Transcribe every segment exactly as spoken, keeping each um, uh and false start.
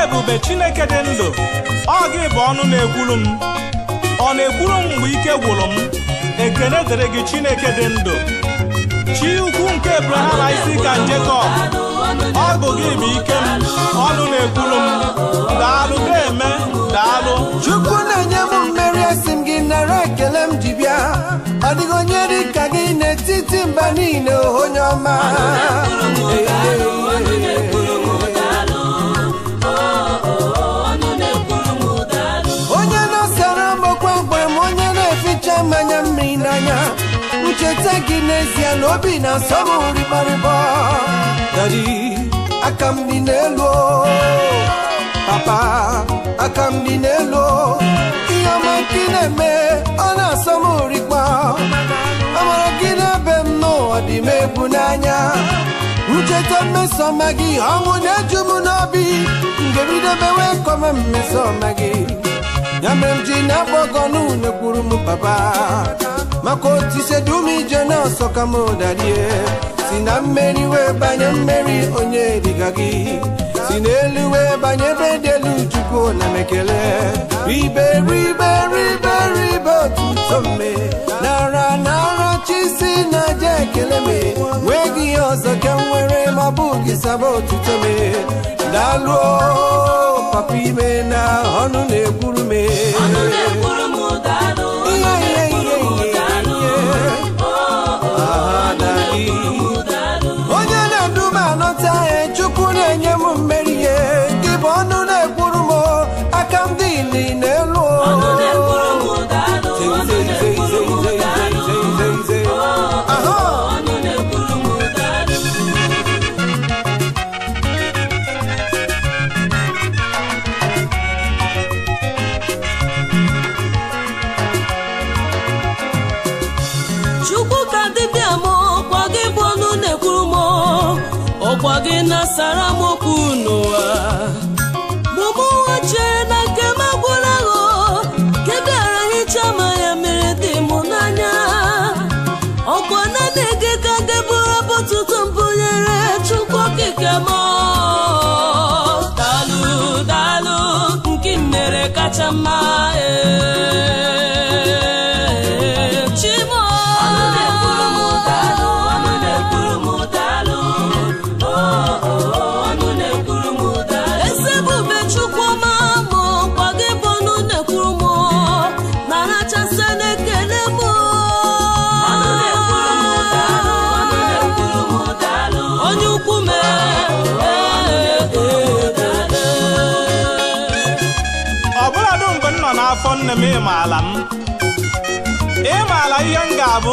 ebube Chineke dị ndụ, ọ gị bụ ọnụ na-ekwuru m, ọ na-ekwuru m mgbe ike gwụrụ m. Ekene dịrị gị Chineke dị ndụ, chi ukwu nke Abraham, Isaac na Jacob. Ọ bụ gị bụ ike m, ọnụ na-ekwuru m. Daalụ na-eme, daalụ. Chukwu na-enye m mmeri, asị m gị nara ekele m ji bịa. Ọ dịghị onye dị ka gị n'etiti mba niile, onye ọma. Onye na-asara m okwe mgbe m, onye na-eficha mmanya mmiri n'anya. Ncheta gị n'ezie na obi na-asọ m rịbarịba. Daddy, aka m dị n'elu, papa, aka m dị n'elu. Ihe ọma gị na-eme, ọ na-asọ m rịkwa. Amara gị na-ebe m n'ụwa dị m ebu n'anya. Ncheta mmesoma gị, ọnwụ na-eju m n'obi. Ngebidobe wee kọma mmesoma gị. Ya mere m ji na-agbọgọ n'ụlọ kwuru m papa. Maka otu ise dum ije n'ọsọ ka m darie. Si na mmeri wee banye mmeri, onye dịka gị. Si n'elu wee banye ebe dị elu, Chukwu na mekele. Ribe ribe ribe ribe otuto mme, nara nara chisi na je ekele me. Wee gị ọzọ ka m nwere ma ọ bụghị saba otuto me. Daalụ papa ime na ọnụ na-ekwuru me. Ọnụ na-ekwuru m daalụ, ọnụ na-ekwuru m daalụ. Onye na-edu m anọta ya, Chukwu na-enye m mmeri ya. Gị bụ ọnụ na-ekwuru m, aka m dị n'elu. Ọnụ na-ekwuru m daalụ, ọnụ na-ekwuru m daalụ. Ọnụ na-ekwuru m daalụ. Chukwu ka dibịa m, ọkwa gị bụ ọnụ na-ekwuru m, ọkwa gị na-asara m okwu n'ụwa. Mụmụ nwache na nke m agwụla ahụ, nke bịara hicha ma ya mere dị m n'anya. Ọkwa na na-ege ka gị bụrụ bụtụtụ mbụ nyere Chukwu okike m. Daalụ daalụ, nke m mere kacha mma. Afọ nne m ịmaala m, ịmaala ihe m ga-abụ.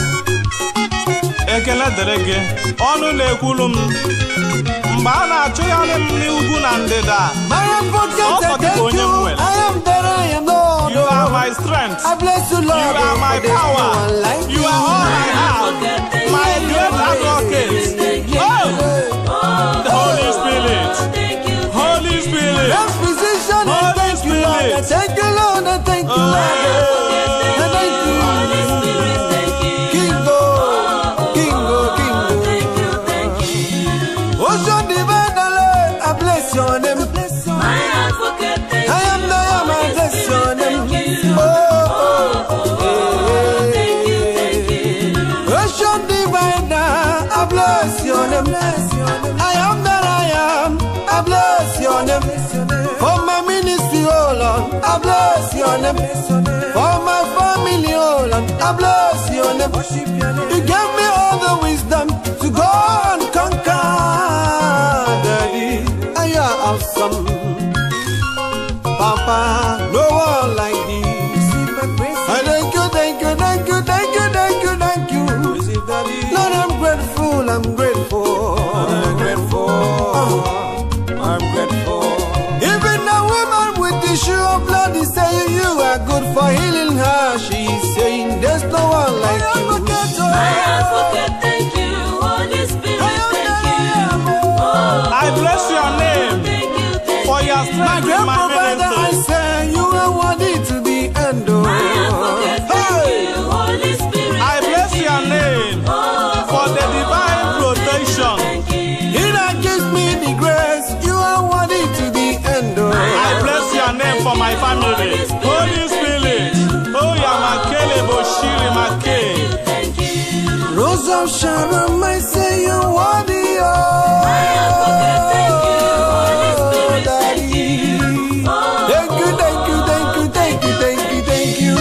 Ekele dịrị gị, ọnụ na-ekwulu m. Mgbe a na-achụgharị m n'ugwu na ndịda, ọsọ gị bụ onye m nwere. You are my strength, you are my power, you are all I have, my great advocate. Oh, the Holy Spirit, Holy Spirit, Holy Spirit. Thank you, Lord, and thank you, Lord. And thank you, Holy Spirit. Thank you, Kingo, Kingo, Kingo. Thank you, thank you. Ocean divine, I bless your name. My advocate, thank you. I am the I am, I bless your name. Oh, oh, oh, thank you, thank you. Ocean divine, I bless your name. I am that I am, I bless your name. For my ministry, oh Lord, I bless your name. For my family, oh Lord, I bless your name. You gave me all the wisdom to go and conquer. Daddy, you are awesome. Papa, no one like this. I thank you, thank you, thank you, thank you, thank you, thank you. Lord, I'm grateful, I'm grateful. I'm grateful. I'm grateful. Even a woman with the issue of blood is saying you are good for healing her. She's saying there's no one like you. My advocate, thank you. Holy Spirit, thank you. Oh, I bless your name thank you, thank for your you. strength in my Provider, I ministry. say you are worthy to be endured. My advocate, thank you. Holy Spirit, I bless thank your you. name Oh, for the divine protection. thank you. He that gives me the grace, you are worthy to be endured. of Sharon, I say you're worthy. Oh, My advocate, thank you. Holy Spirit, thank you. Oh, thank you, thank you, thank you, thank you, thank you, thank you.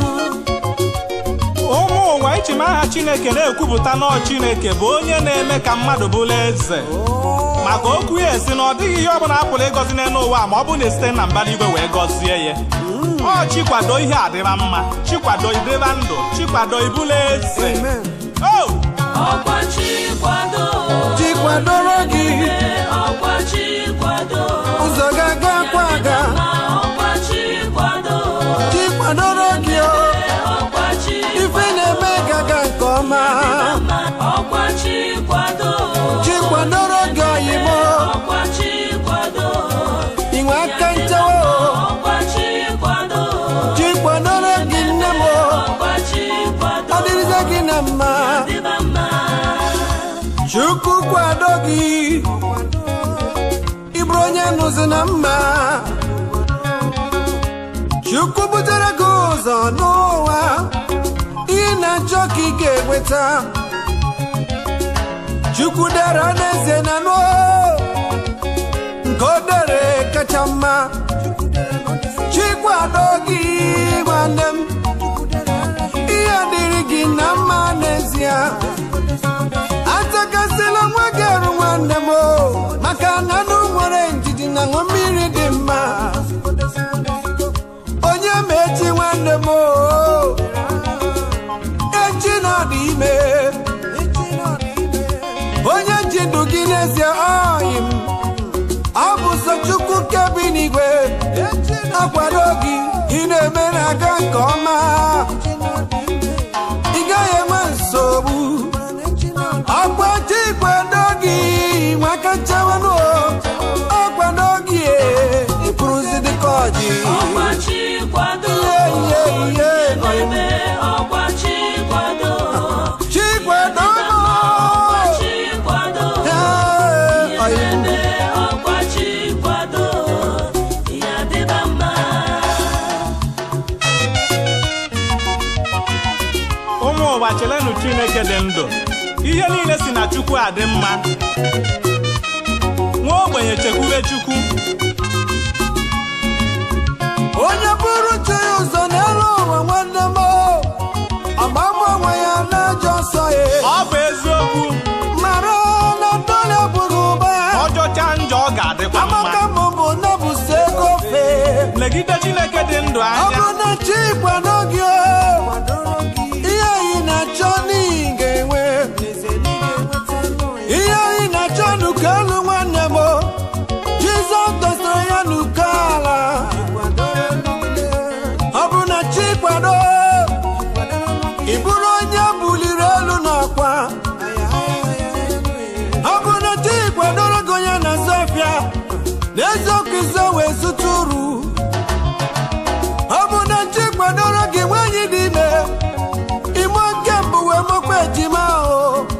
ụmụ ụwa ichi aha Chineke na-ekwupụta na Chineke bụ onye na-eme ka mmadụ bụrụ eze maka okwu ya esi na ọ dịghị ihe ọbụla a pụrụ ịgọzi n'elu ụwa ma ọ bụ na esite na mbara igwe wee gọzie ya. Ọ chikwado ihe adịra mma, chikwado ideba ndụ, chikwado ibụrụ eze. Oh! ọkwa chikwado. Chikwadoro gị ọkwa chikwado. ụzọ ga-aga kwa aga. ọkwa chikwado. Chikwadoro gị o ọkwa chikwado. ife na-eme gaga nke ọma. ọkwa chikwado. Chikwadoro gị oyibo ọkwa chikwado. inwe aka nchewa. ọkwa chikwado. Chikwadoro gị nne m ọkwa chikwado. ọ dịrịze gị na mma. dịba mma. Chukwu kwado gị ịbụrụ onye nụzi na mma. Chukwu butere gị ụzọ n'ụwa ihe na-achọ ka ị ga-enweta. Chukwu dere n'ezie na nụ nke o dere kacha mma. Chikwado gị nwanne m ihe dịrị gị na mma n'ezie. Atakasịla nwa gị arụ nwanne m maka na anụ nwere ndidi na ṅụ mmiri dị mma. Onye ma echi nwanne m echi nọ dị ime. Onye ji ndụ gị n'ezie ọyị m ọ bụ sọ Chukwu kebi n'igwe akwado gị ị na-eme na-aga nke ọma. Ị gaghị enwe nsogbu. Ọkwa chikwado gị nwaka nchewanụ ọkwado gị ịpụrụzi dịka ọjị. ọkwa chikwado. Ihe ihe ihe eme ọkwa chikwado. Chikwado ọkwa chikwado. eme ọkwa chikwado. ya dịba mma. ụmụ ụwa chelenụ Chineke dị ndụ. Ihe niile si na Chukwu adị mma. Nwa ogbenye chekwube Chukwu. onye bụrụ chi ya ụzọ n'elu ụwa nwanne m ọgbagba onwe ya n'ajọ ọsọ ya. Ọ bụ eziokwu. Mara na ndọrọ bụrụ ụba. Ọjọcha njọ ọ ga-adịkwa mma. Amaka m bụ na bụso ego fee. Legide Chineke dị ndụ Ọ anya. bụ na chikwado gị ihe anyị na-achọ n'ihi ga-enwe. Ihe anyị na-achọ n'uko elu nwanne m Jizọs dosara ya n'uko ala. Ọ bụ na chikwado ị bụrụ onye buliri elu n'ọkwa. Ọ bụ na chikwadoro gị onye na-azụ afịa n'eziokwu izo wee zụta uru. Ọ bụ na chikwadoro gị nwanyị dị ime ime nke mbụ wee mụkwa ejima ahụ.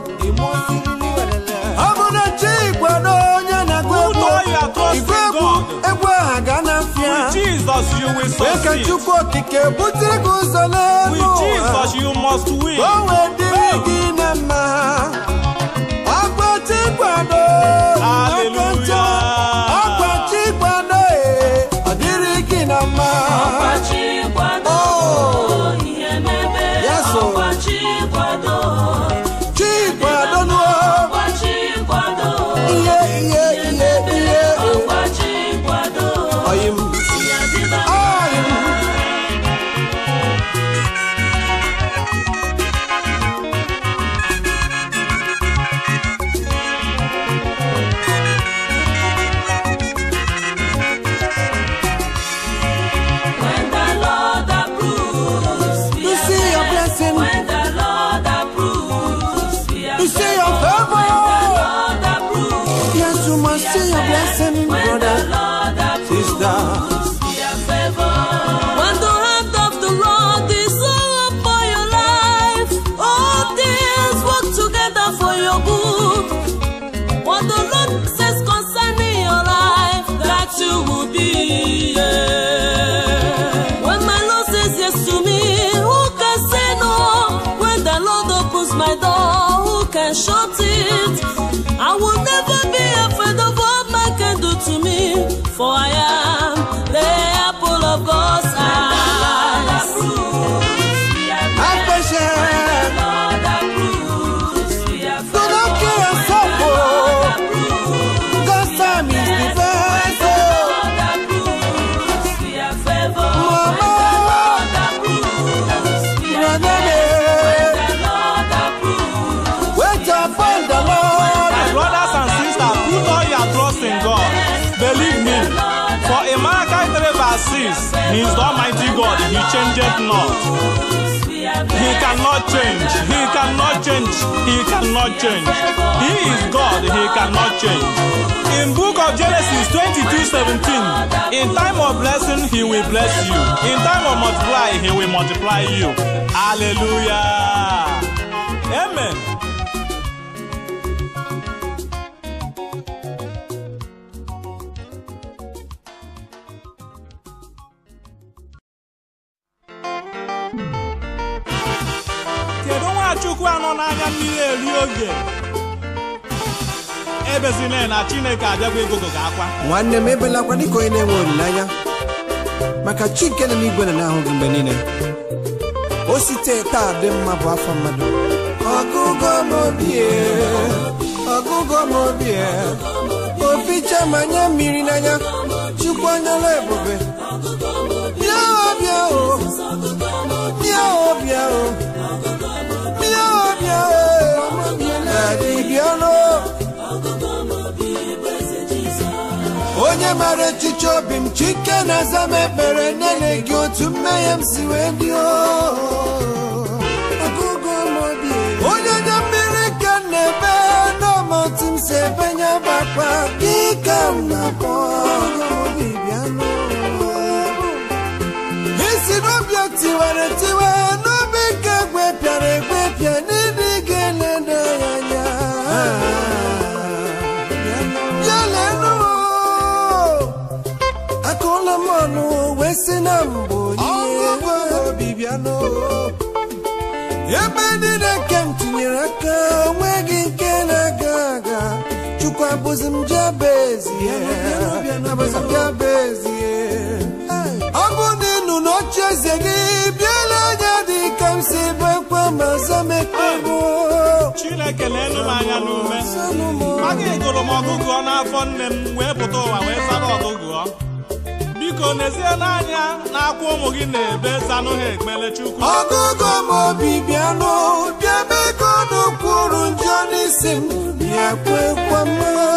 Ọ bụ na chikwado onye na-agụ egwu Who know you are trusting igwe egwu God? egwu aha ga na afịa. With Jesus you will Wee ka succeed. Chukwu okike butere gị ụzọ n'elu With ụwa. Jesus you must win. O wee dịrị gị na mma. Ọkwa chikwado Hallelujah. aka ncha. Ọkwa chikwado ee, ọ dịrị gị na mma. ọkwa chikwado. ihe mebe. Yes, sir. ọkwa chikwado. Chikwado nụọ ọkwa chikwado. ihe ihe ihe ihe ọkwa chikwado. ọyị m ya dịba mma. ọyị m. For in Malachi three verse six, He is the Almighty God, He changeth not. He cannot change, He cannot change, He cannot change. He is God, He cannot change. In book of Genesis twenty-two seventeen, in time of blessing, He will bless you. In time of multiply, He will multiply you. Hallelujah. Amen. Kedu Nwachukwu anọ n'anya mmiri eri oge ebezina na Chineke abịagwa egogo ga akwa nwanne m ebelakwa dịka onye na-enwe olileanya maka chi nke nọ n'igwe na n'ahụ gị mgbe niile. O site taa dị mma bụ afọ mmadụ. Ọgụgụ m obi, ọgụgụ m obi, oficha manya mmiri n'anya, Chukwu anyala ebube. Bịa o bịa o, bịa o bịa o, bịa o bịa o, daddy bịa no. Onye mara echiche obi m, Chike na-aza m ekpere nene gị otu mmehie m si wee dị o. Onye nye mmiri ka na-ebe n'ọmọtụ m si ebe nye gbakwa ike m na-akpọ isi n'obi tiwara tiwe n'obi ka egwepịara egwepịa n'ịdị gị na-ede ya anya. Ya lenụ akụla m ọnụ wee si na mbụ onye obi bịa n'o ebe niile nke m tinyere aka onweghị nke na-aga aga. Chukwu abụzi m Jabezie, abụzi m Jabezie. Ọ bụ na ịnụ n'oche eze gị bịala anya dị ka m si bekwa ma zam ekpegbu. Chineke na-enu m anya n'ume maka ịgụrụ m ọgụgụ n'afọ nne m wee pụta ụwa wee zara ọgụgụ. Biko n'ezie n'anya na-akwa ụmụ gị na-ebe zanụ ha ekpele Chukwu. Ọgụgụ m obi bịanụ bịa biko n'ụkwụrụ njọ n'isi m bịa kwekwa m.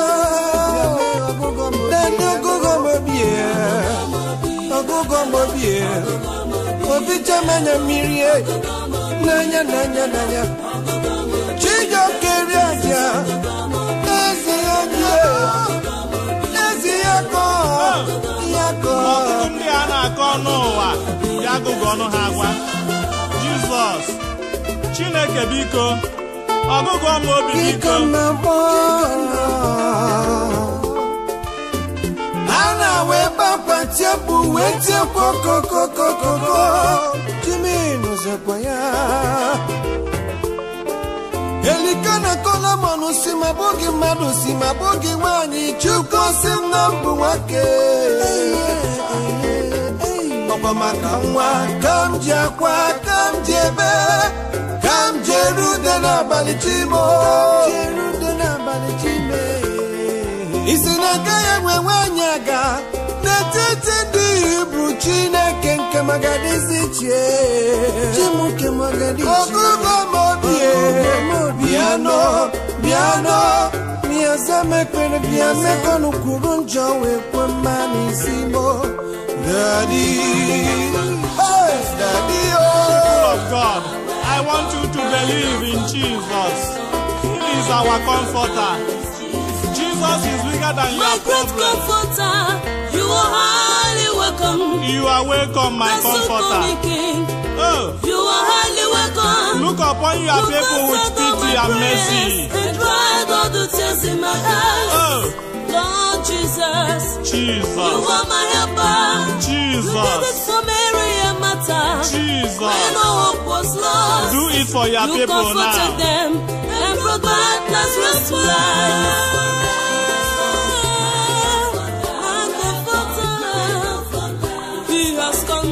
Dede ọgụgụ m obi, ọgụgụ m obi, obi chamanya mmiri n'anya n'anya n'anya. Chijioke ri aja ezi ya die ezi ya kọ. Ọtụtụ ndị a na-akọ n'ụwa ya agụgụ ọnụ ha agwa Jizọs. Chineke biko ọgụgụ ọmụ obi biko. A na-awe gbakwa tiepụ wee tiekwa kokokokoko Jimi nụzekwa ya. Elikana kola mọnụ si ma bụghị mmadụ si ma bụghị nwaanyị Chukwu si m na mbụ nwoke. Ọkwa maka nwa ka m ji akwa ka m ji ebe ka m ji erude n'abalị chimo. Isi na agaghị enwe nwaanyị aga n'etiti ndị Hibru Chineke nke magadizi chie. Ọgụgụ m obi bịanụ bịanụ bịaza m ekpere bịa mekọnụ kwuru njọ wee kwe mma n'isi mo. Daddy, hey, Daddy, oh. People of God, I want you to believe in Jesus. He is our comforter. Jesus is bigger than my your great problem. comforter, you are highly welcome. You are welcome, my My comforter. so King, Oh, you are highly welcome. look upon your You people with answered all pity my and prayers mercy. and dried all the tears in my eyes. Oh, Lord Jesus, you Jesus, are my helper. You did it Jesus, for Mary and Martha. When Jesus. all hope was lost, Do it for your you people comforted now. them and brought back Lazarus to life. My comforter, He has come.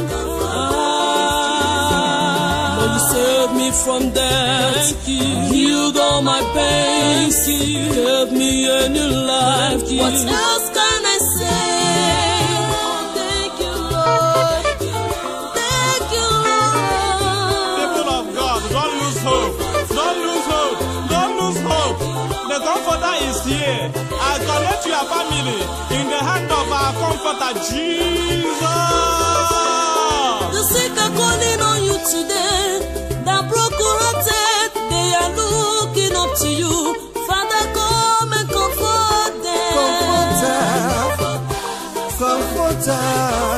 Lord, you saved me from death. Healed all my pains. Gave me a new life. What else can I say? Thank you, Lord. Thank you, Lord. People of God, don't lose hope. Don't lose hope. Don't lose hope. The comforter is here. I connect your family in the hand of our our comforter, Jesus. The sick are calling on you today. The broken-hearted, they are looking up to you. Father, come and comfort them. Comforter, comforter.